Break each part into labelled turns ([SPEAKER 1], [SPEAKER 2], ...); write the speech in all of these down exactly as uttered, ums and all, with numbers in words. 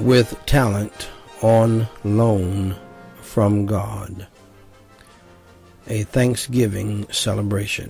[SPEAKER 1] with talent on loan from God. A Thanksgiving celebration.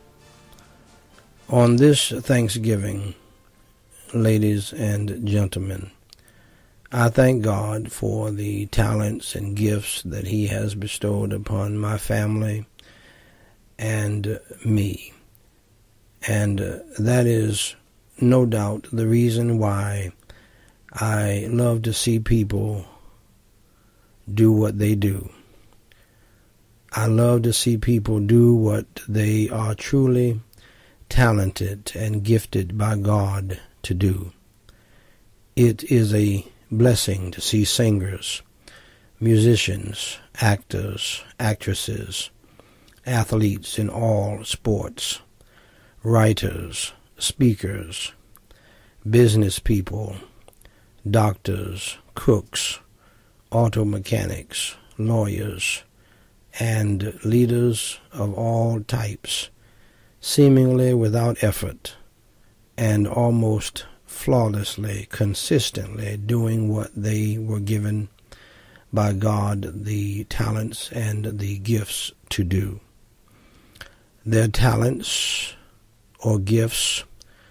[SPEAKER 1] On this Thanksgiving, ladies and gentlemen, I thank God for the talents and gifts that He has bestowed upon my family and me. And uh, that is no doubt the reason why I love to see people do what they do. I love to see people do what they are truly talented and gifted by God to do. It is a blessing to see singers, musicians, actors, actresses, athletes in all sports, writers, speakers, business people, doctors, cooks, auto mechanics, lawyers, and leaders of all types, seemingly without effort and almost flawlessly, consistently doing what they were given by God the talents and the gifts to do. Their talents or gifts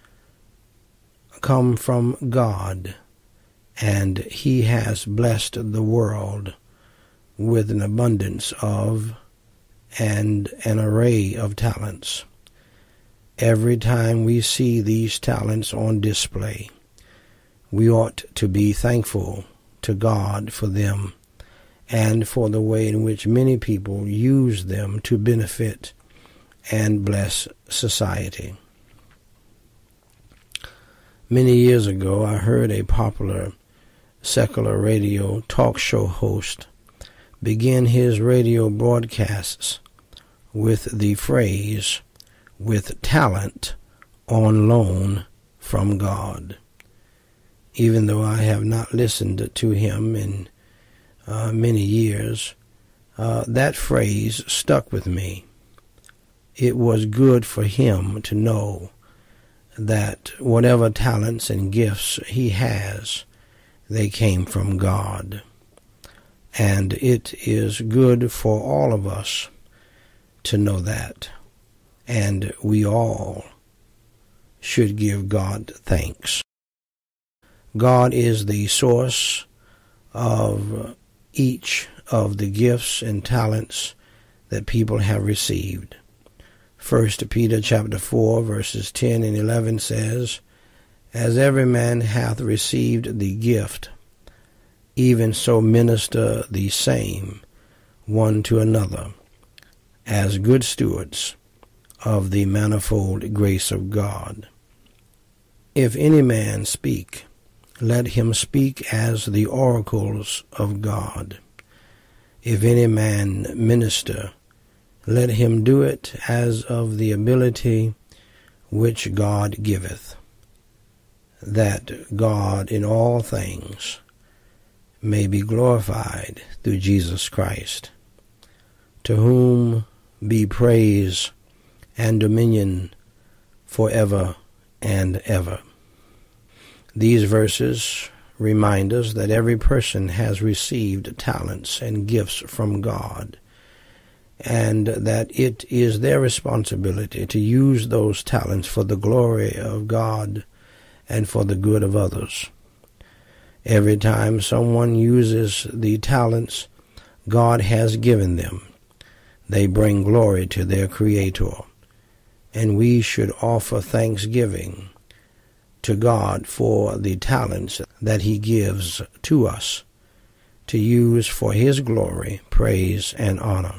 [SPEAKER 1] come from God, and He has blessed the world with an abundance of and an array of talents. Every time we see these talents on display, we ought to be thankful to God for them and for the way in which many people use them to benefit and bless society. Many years ago, I heard a popular secular radio talk show host begin his radio broadcasts with the phrase, "with talent on loan from God." Even though I have not listened to him in uh, many years, uh, that phrase stuck with me. It was good for him to know that whatever talents and gifts he has, they came from God. And it is good for all of us to know that. And we all should give God thanks. God is the source of each of the gifts and talents that people have received. First Peter chapter four, verses ten and eleven says, "As every man hath received the gift, even so minister the same one to another, as good stewards of the manifold grace of God. If any man speak, let him speak as the oracles of God. If any man minister, let him do it as of the ability which God giveth, that God in all things may be glorified through Jesus Christ, to whom be praise and dominion forever and ever." These verses remind us that every person has received talents and gifts from God, and that it is their responsibility to use those talents for the glory of God and for the good of others. Every time someone uses the talents God has given them, they bring glory to their Creator, and we should offer thanksgiving to God for the talents that He gives to us to use for His glory, praise, and honor.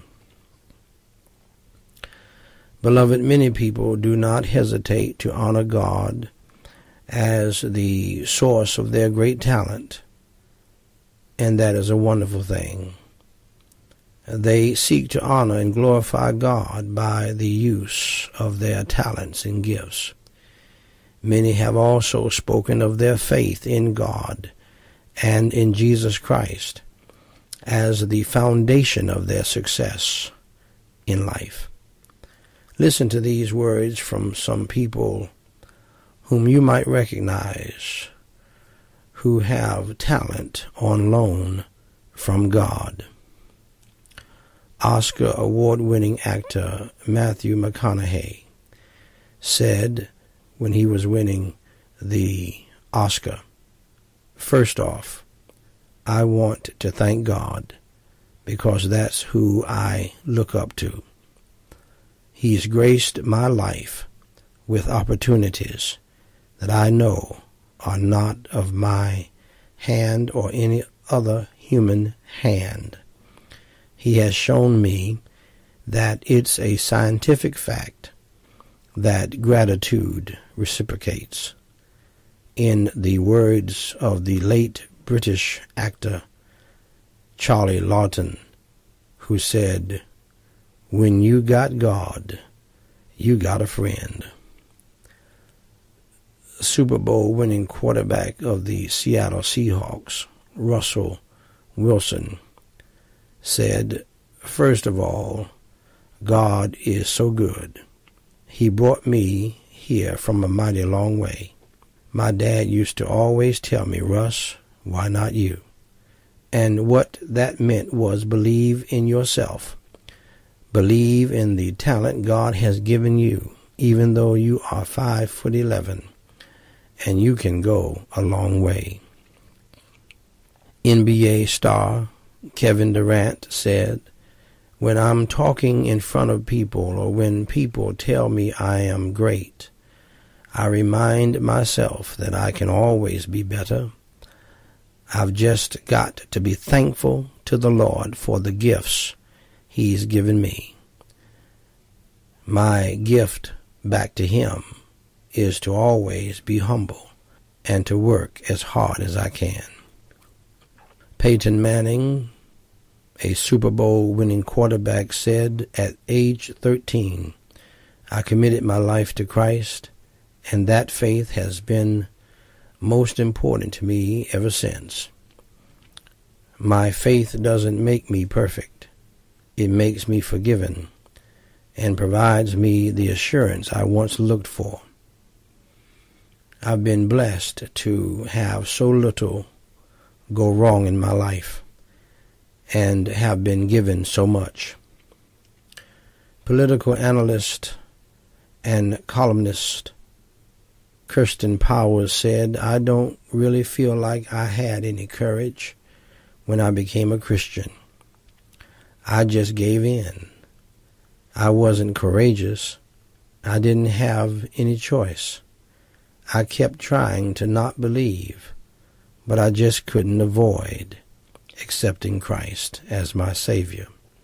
[SPEAKER 1] Beloved, many people do not hesitate to honor God as the source of their great talent, and that is a wonderful thing. They seek to honor and glorify God by the use of their talents and gifts. Many have also spoken of their faith in God and in Jesus Christ as the foundation of their success in life. Listen to these words from some people whom you might recognize, who have talent on loan from God. Oscar award-winning actor Matthew McConaughey said when he was winning the Oscar, "First off, I want to thank God because that's who I look up to. He's graced my life with opportunities that I know are not of my hand or any other human hand. He has shown me that it's a scientific fact that gratitude reciprocates. In the words of the late British actor Charlie Lawton, who said, "When you got God, you got a friend." Super Bowl winning quarterback of the Seattle Seahawks, Russell Wilson, said, "First of all, God is so good. He brought me here from a mighty long way. My dad used to always tell me, 'Russ, why not you?' And what that meant was believe in yourself. Believe in the talent God has given you, even though you are five foot eleven, and you can go a long way." N B A star Kevin Durant said, "When I'm talking in front of people or when people tell me I am great, I remind myself that I can always be better. I've just got to be thankful to the Lord for the gifts He's given me. My gift back to Him is to always be humble and to work as hard as I can." Peyton Manning, a Super Bowl winning quarterback, said, "At age thirteen, I committed my life to Christ, and that faith has been most important to me ever since. My faith doesn't make me perfect. It makes me forgiven and provides me the assurance I once looked for. I've been blessed to have so little go wrong in my life and have been given so much." Political analyst and columnist Kirsten Powers said, "I don't really feel like I had any courage when I became a Christian. I just gave in. I wasn't courageous. I didn't have any choice. I kept trying to not believe, but I just couldn't avoid accepting Christ as my Savior.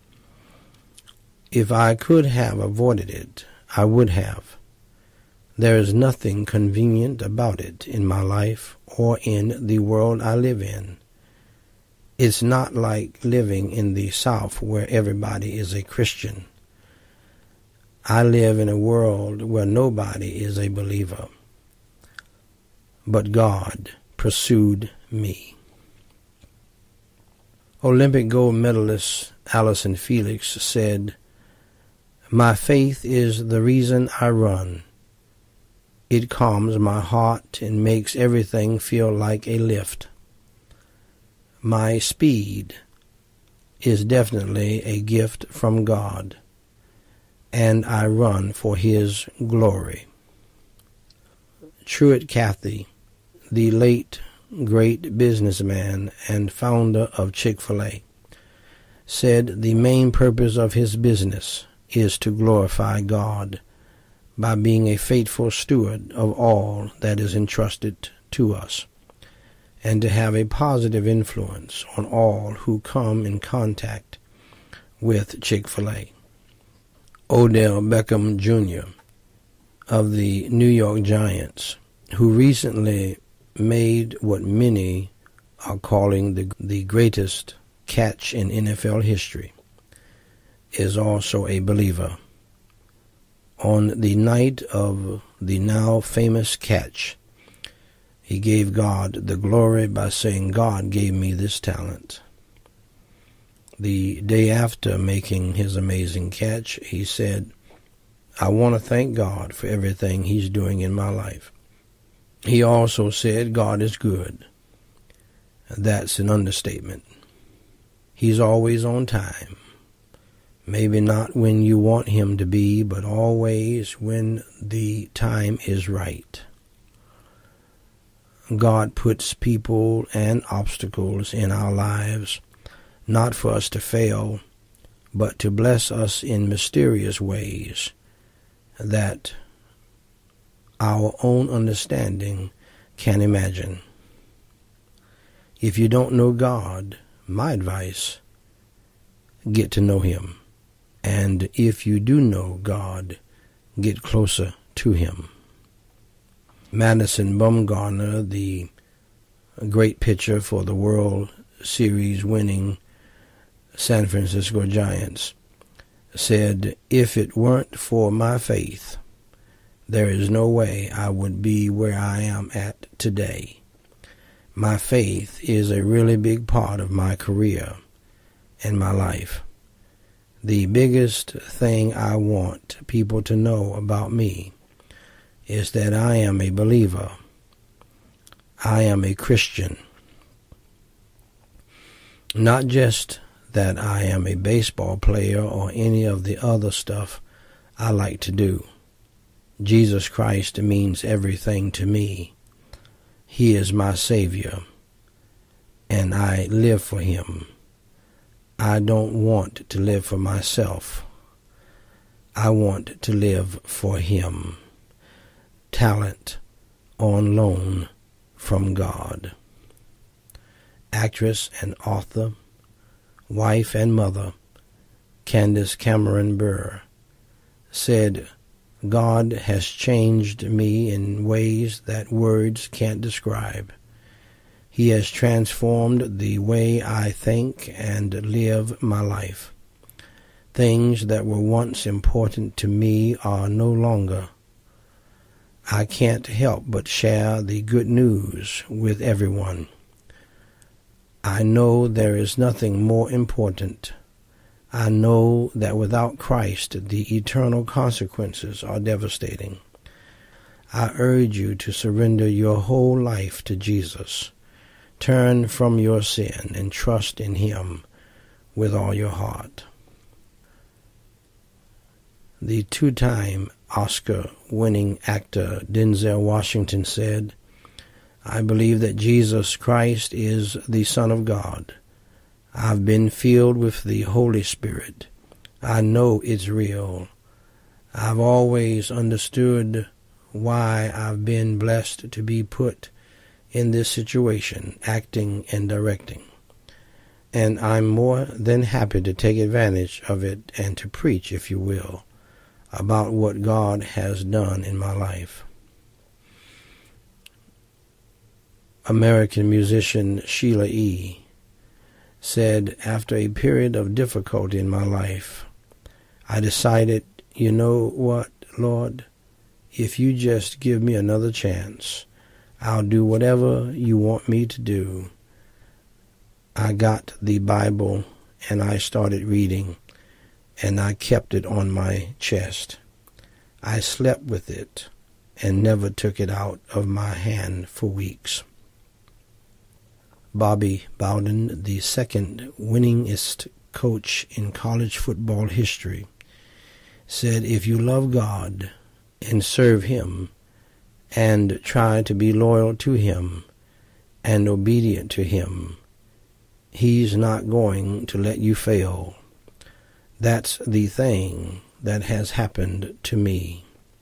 [SPEAKER 1] If I could have avoided it, I would have. There is nothing convenient about it in my life or in the world I live in. It's not like living in the South where everybody is a Christian. I live in a world where nobody is a believer. But God pursued me." Olympic gold medalist Allison Felix said, "My faith is the reason I run. It calms my heart and makes everything feel like a lift. My speed is definitely a gift from God, and I run for His glory." Truett Cathy, the late great businessman and founder of Chick-fil-A, said the main purpose of his business is to glorify God by being a faithful steward of all that is entrusted to us, and to have a positive influence on all who come in contact with Chick-fil-A. Odell Beckham Junior of the New York Giants, who recently made what many are calling the, the greatest catch in N F L history, is also a believer. On the night of the now famous catch, he gave God the glory by saying, "God gave me this talent." The day after making his amazing catch, he said, "I want to thank God for everything He's doing in my life." He also said, "God is good. that's an understatement. He's always on time. Maybe not when you want him to be, but always when the time is right. God puts people and obstacles in our lives, not for us to fail, but to bless us in mysterious ways that our own understanding can imagine. If you don't know God, my advice, get to know him. And if you do know God, get closer to him. Madison Bumgarner, the great pitcher for the World Series winning San Francisco Giants, said, "If it weren't for my faith, there is no way I would be where I am at today. My faith is a really big part of my career and my life. The biggest thing I want people to know about me is that I am a believer. I am a Christian. Not just that I am a baseball player or any of the other stuff I like to do. Jesus Christ means everything to me. He is my Savior, and I live for him. I don't want to live for myself. I want to live for him." Talent on loan from God. Actress and author, wife and mother, Candace Cameron Bure, said, "God has changed me in ways that words can't describe. He has transformed the way I think and live my life. Things that were once important to me are no longer. I can't help but share the good news with everyone. I know there is nothing more important. I know that without Christ, the eternal consequences are devastating. I urge you to surrender your whole life to Jesus. Turn from your sin and trust in him with all your heart." The two-time Oscar-winning actor Denzel Washington said, "I believe that Jesus Christ is the Son of God. I've been filled with the Holy Spirit. I know it's real. I've always understood why I've been blessed to be put in this situation, acting and directing. And I'm more than happy to take advantage of it and to preach, if you will, about what God has done in my life." American musician Sheila E. said, "After a period of difficulty in my life, I decided, you know what, Lord, if you just give me another chance, I'll do whatever you want me to do." I got the Bible and I started reading, and I kept it on my chest. I slept with it and never took it out of my hand for weeks. Bobby Bowden, the second winningest coach in college football history, said, "If you love God and serve him and try to be loyal to him and obedient to him, he's not going to let you fail. That's the thing that has happened to me."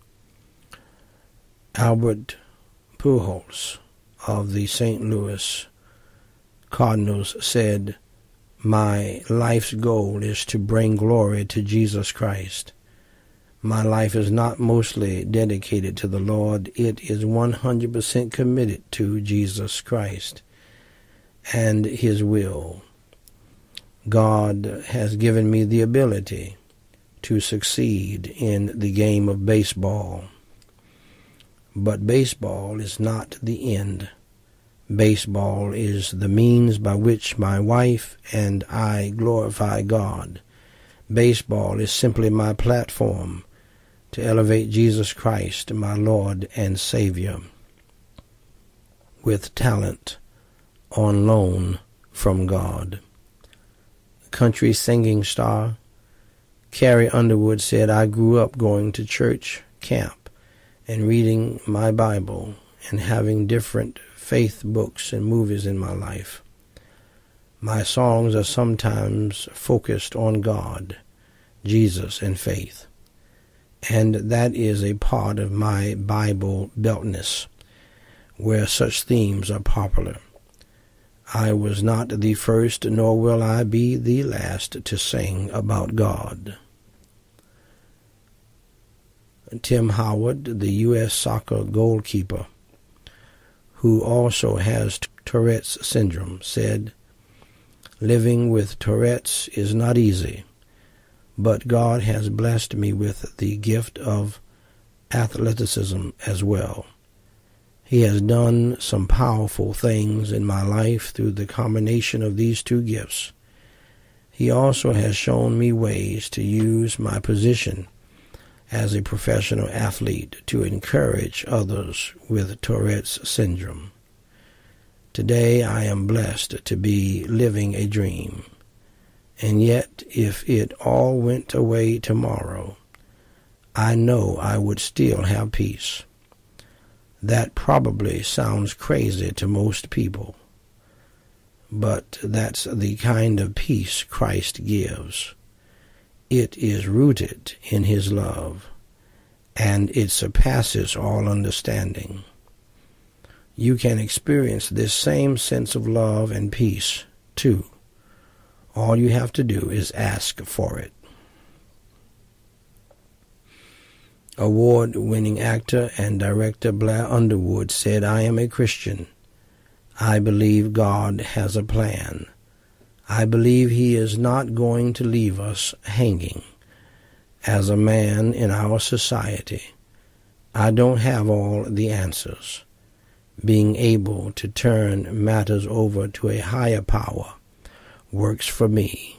[SPEAKER 1] Albert Pujols of the Saint Louis Cardinals said, "My life's goal is to bring glory to Jesus Christ. My life is not mostly dedicated to the Lord. It is one hundred percent committed to Jesus Christ and his will. God has given me the ability to succeed in the game of baseball. But baseball is not the end. Baseball is the means by which my wife and I glorify God. Baseball is simply my platform to elevate Jesus Christ, my Lord and Savior." With talent on loan from God. Country singing star Carrie Underwood said, I grew up going to church camp and reading my Bible and having different faith books and movies in my life. My songs are sometimes focused on God, Jesus, and faith. And that is a part of my Bible beltness, where such themes are popular. I was not the first, nor will I be the last to sing about God. Tim Howard, the U S soccer goalkeeper, who also has Tourette's syndrome, said, living with Tourette's is not easy, but God has blessed me with the gift of athleticism as well. He has done some powerful things in my life through the combination of these two gifts. He also has shown me ways to use my position as a professional athlete to encourage others with Tourette's syndrome. Today I am blessed to be living a dream, and yet if it all went away tomorrow, I know I would still have peace. That probably sounds crazy to most people, but that's the kind of peace Christ gives. It is rooted in His love, and it surpasses all understanding. You can experience this same sense of love and peace, too. All you have to do is ask for it. Award-winning actor and director Blair Underwood said, I am a Christian. I believe God has a plan. I believe He is not going to leave us hanging. As a man in our society, I don't have all the answers. Being able to turn matters over to a higher power works for me.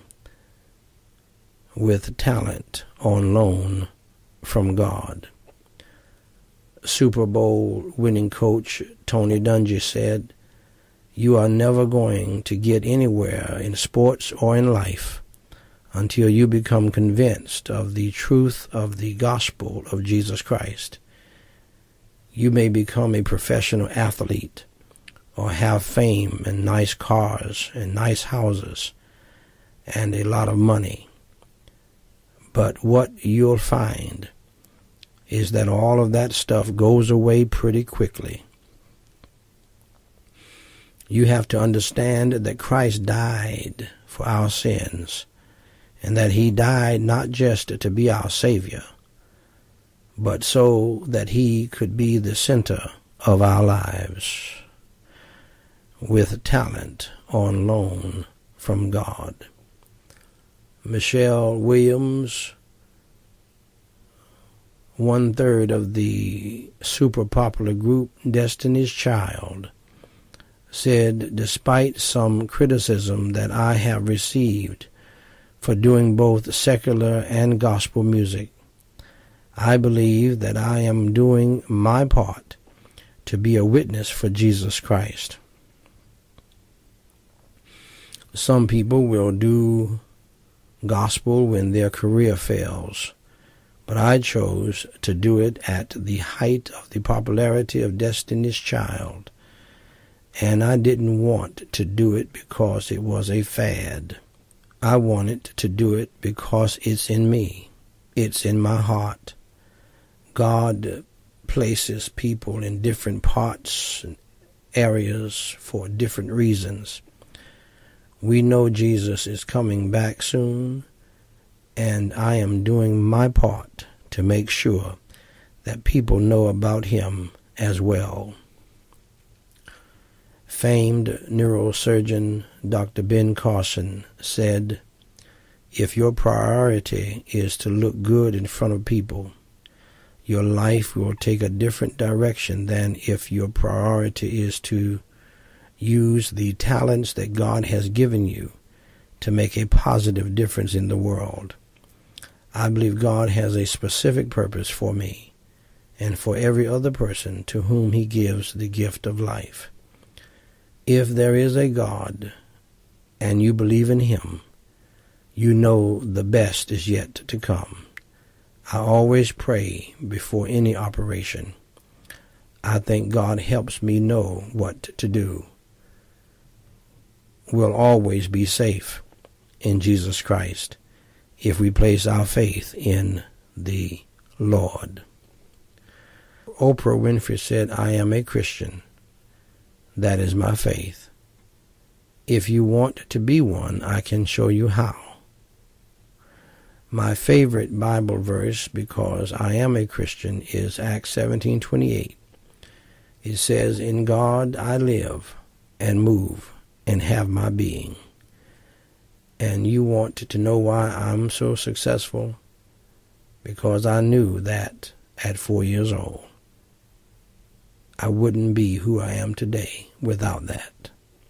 [SPEAKER 1] With talent on loan from God. Super Bowl winning coach Tony Dungy said, you are never going to get anywhere in sports or in life until you become convinced of the truth of the gospel of Jesus Christ. You may become a professional athlete or have fame and nice cars and nice houses and a lot of money. But what you'll find is that all of that stuff goes away pretty quickly. You have to understand that Christ died for our sins, and that He died not just to be our Savior, but so that He could be the center of our lives, with talent on loan from God. Michelle Williams, one-third of the super popular group Destiny's Child, said, despite some criticism that I have received for doing both secular and gospel music, I believe that I am doing my part to be a witness for Jesus Christ. Some people will do gospel when their career fails, but I chose to do it at the height of the popularity of Destiny's Child, and I didn't want to do it because it was a fad. I wanted to do it because it's in me. It's in my heart. God places people in different parts and areas for different reasons. We know Jesus is coming back soon, and I am doing my part to make sure that people know about Him as well. Famed neurosurgeon Doctor Ben Carson said, if your priority is to look good in front of people, your life will take a different direction than if your priority is to use the talents that God has given you to make a positive difference in the world. I believe God has a specific purpose for me and for every other person to whom He gives the gift of life. If there is a God and you believe in him, you know the best is yet to come. I always pray before any operation. I think God helps me know what to do. We'll always be safe in Jesus Christ if we place our faith in the Lord. Oprah Winfrey said, I am a Christian. That is my faith. If you want to be one, I can show you how. My favorite Bible verse, because I am a Christian, is Acts seventeen twenty-eight. It says, in God I live and move and have my being. And you want to know why I'm so successful? Because I knew that at four years old. I wouldn't be who I am today without that.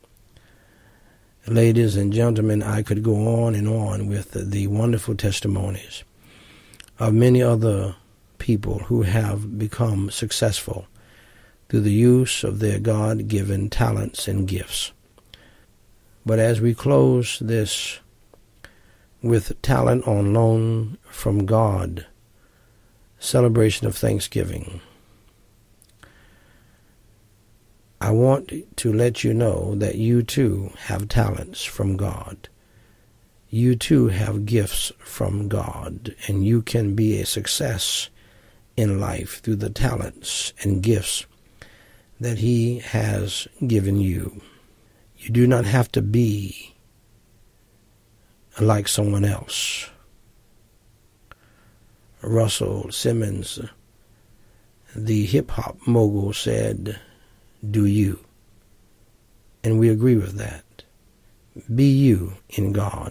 [SPEAKER 1] Ladies and gentlemen, I could go on and on with the, the wonderful testimonies of many other people who have become successful through the use of their God-given talents and gifts. But as we close this with talent on loan from God, celebration of Thanksgiving, I want to let you know that you too have talents from God. You too have gifts from God, and you can be a success in life through the talents and gifts that he has given you. You do not have to be like someone else. Russell Simmons, the hip-hop mogul, said, do you. And we agree with that. Be you in God.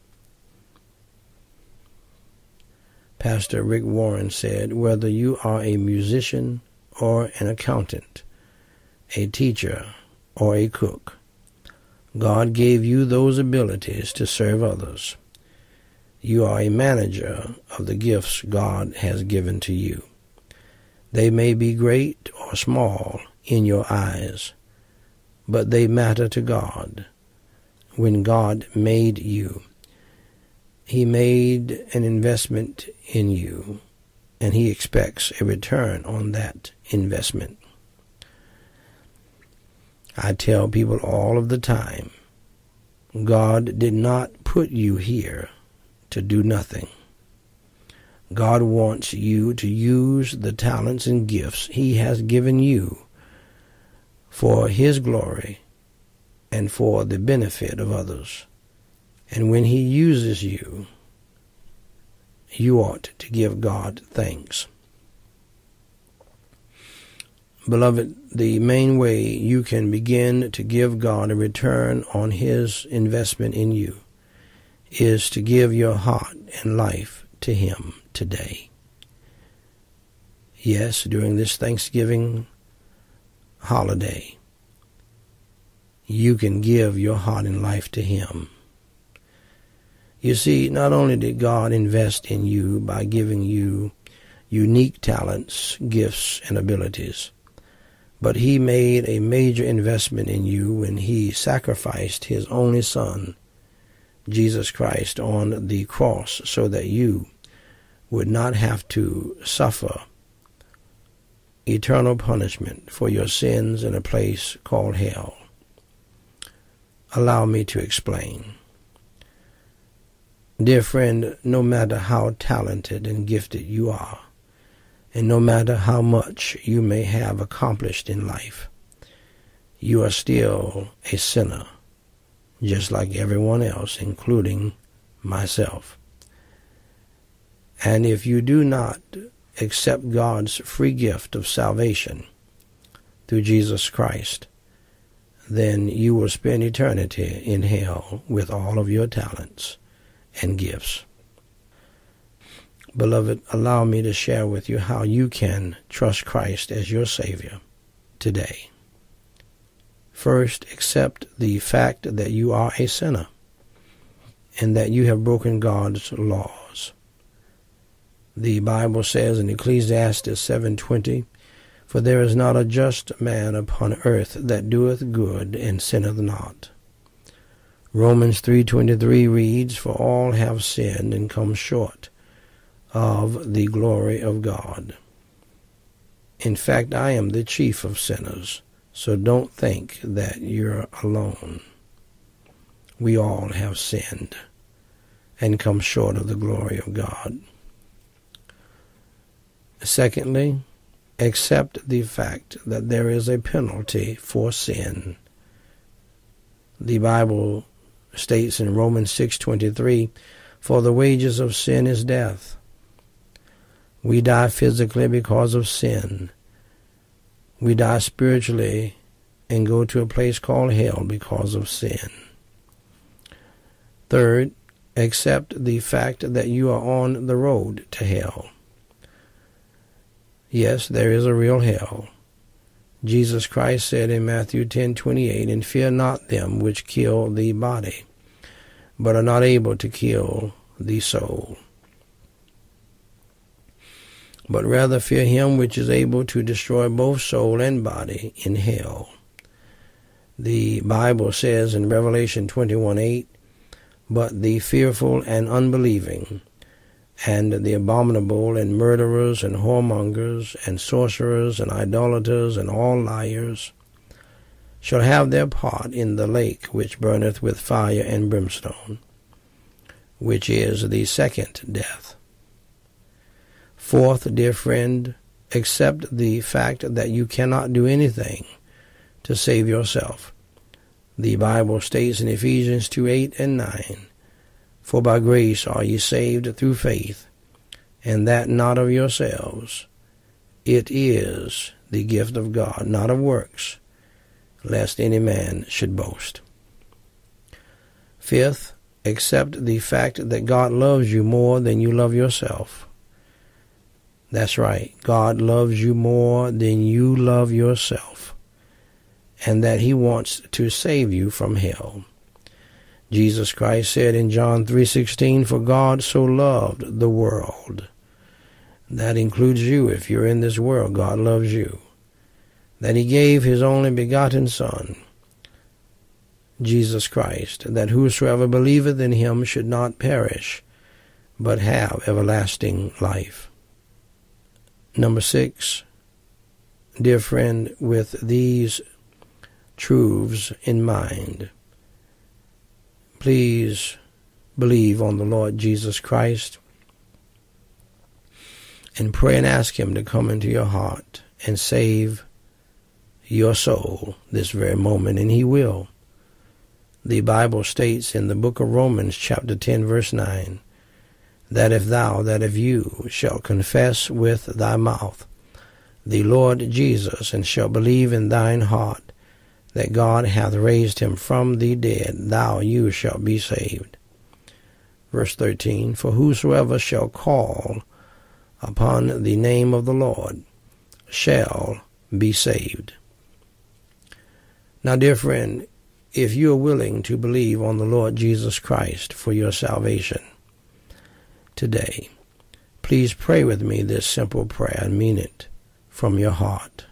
[SPEAKER 1] Pastor Rick Warren said, whether you are a musician or an accountant, a teacher or a cook, God gave you those abilities to serve others. You are a manager of the gifts God has given to you. They may be great or small in your eyes, but they matter to God. When God made you, he made an investment in you, and he expects a return on that investment. I tell people all of the time, God did not put you here to do nothing. God wants you to use the talents and gifts he has given you for his glory and for the benefit of others. And when he uses you, you ought to give God thanks. Beloved, the main way you can begin to give God a return on his investment in you is to give your heart and life to him today. Yes, during this Thanksgiving holiday, you can give your heart and life to him. You see, not only did God invest in you by giving you unique talents, gifts, and abilities, but he made a major investment in you when he sacrificed his only Son, Jesus Christ, on the cross so that you would not have to suffer eternal punishment for your sins in a place called hell. Allow me to explain. Dear friend, no matter how talented and gifted you are, and no matter how much you may have accomplished in life, you are still a sinner, just like everyone else, including myself. And if you do not accept God's free gift of salvation through Jesus Christ, then you will spend eternity in hell with all of your talents and gifts. Beloved, allow me to share with you how you can trust Christ as your Savior today. First, accept the fact that you are a sinner and that you have broken God's laws. The Bible says in Ecclesiastes seven twenty, For there is not a just man upon earth that doeth good and sinneth not. Romans three twenty-three reads, For all have sinned and come short of the glory of God. In fact, I am the chief of sinners, so don't think that you're alone. We all have sinned and come short of the glory of God. Secondly, accept the fact that there is a penalty for sin. The Bible states in Romans six twenty-three, For the wages of sin is death. We die physically because of sin. We die spiritually and go to a place called hell because of sin. Third, accept the fact that you are on the road to hell. Yes, there is a real hell. Jesus Christ said in Matthew ten twenty-eight, And fear not them which kill the body, but are not able to kill the soul. But rather fear him which is able to destroy both soul and body in hell. The Bible says in Revelation twenty-one eight, But the fearful and unbelieving, and the abominable, and murderers, and whoremongers, and sorcerers, and idolaters, and all liars, shall have their part in the lake which burneth with fire and brimstone, which is the second death. Fourth, dear friend, accept the fact that you cannot do anything to save yourself. The Bible states in Ephesians two eight and nine, For by grace are ye saved through faith, and that not of yourselves. It is the gift of God, not of works, lest any man should boast. Fifth, accept the fact that God loves you more than you love yourself. That's right, God loves you more than you love yourself, and that he wants to save you from hell. Jesus Christ said in John three sixteen, For God so loved the world. That includes you. If you're in this world, God loves you. That he gave his only begotten Son, Jesus Christ, that whosoever believeth in him should not perish, but have everlasting life. Number six, dear friend, with these truths in mind, please believe on the Lord Jesus Christ and pray and ask him to come into your heart and save your soul this very moment, and he will. The Bible states in the book of Romans chapter ten verse nine, that if thou, that if you shall confess with thy mouth the Lord Jesus, and shall believe in thine heart that God hath raised him from the dead, thou, you shall be saved. Verse thirteen, For whosoever shall call upon the name of the Lord shall be saved. Now, dear friend, if you are willing to believe on the Lord Jesus Christ for your salvation today, please pray with me this simple prayer and mean it from your heart.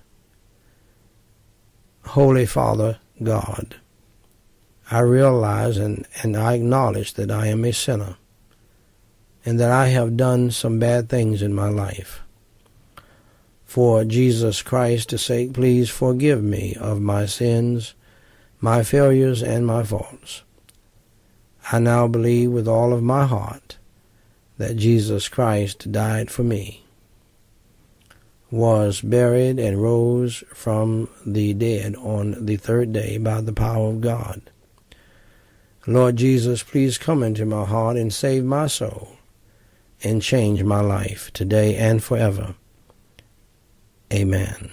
[SPEAKER 1] Holy Father God, I realize and, and I acknowledge that I am a sinner and that I have done some bad things in my life. For Jesus Christ's sake, please forgive me of my sins, my failures, and my faults. I now believe with all of my heart that Jesus Christ died for me, was buried, and rose from the dead on the third day by the power of God. Lord Jesus, please come into my heart and save my soul and change my life today and forever. Amen.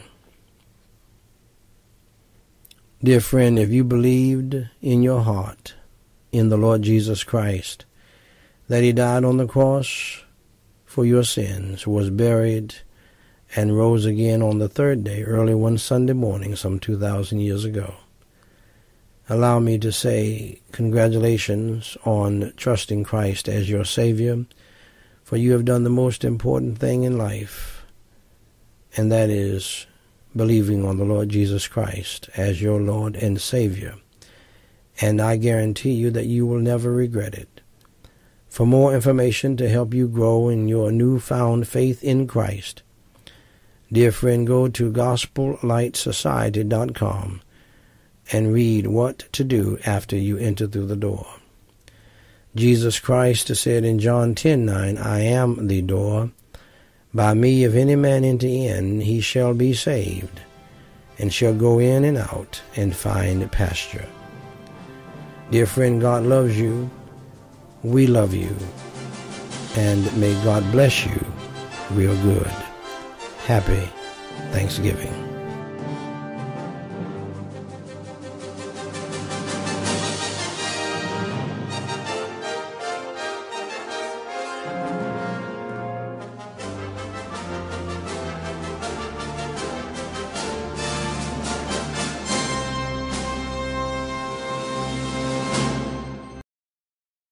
[SPEAKER 1] Dear friend, if you believed in your heart in the Lord Jesus Christ, that he died on the cross for your sins, was buried, and rose again on the third day, early one Sunday morning, some two thousand years ago, allow me to say congratulations on trusting Christ as your Savior, for you have done the most important thing in life, and that is believing on the Lord Jesus Christ as your Lord and Savior. And I guarantee you that you will never regret it. For more information to help you grow in your newfound faith in Christ, dear friend, go to gospel light society dot com and read what to do after you enter through the door. Jesus Christ said in John ten nine, I am the door. By me, if any man enter in, he shall be saved, and shall go in and out and find pasture. Dear friend, God loves you. We love you. And may God bless you real good. Happy Thanksgiving.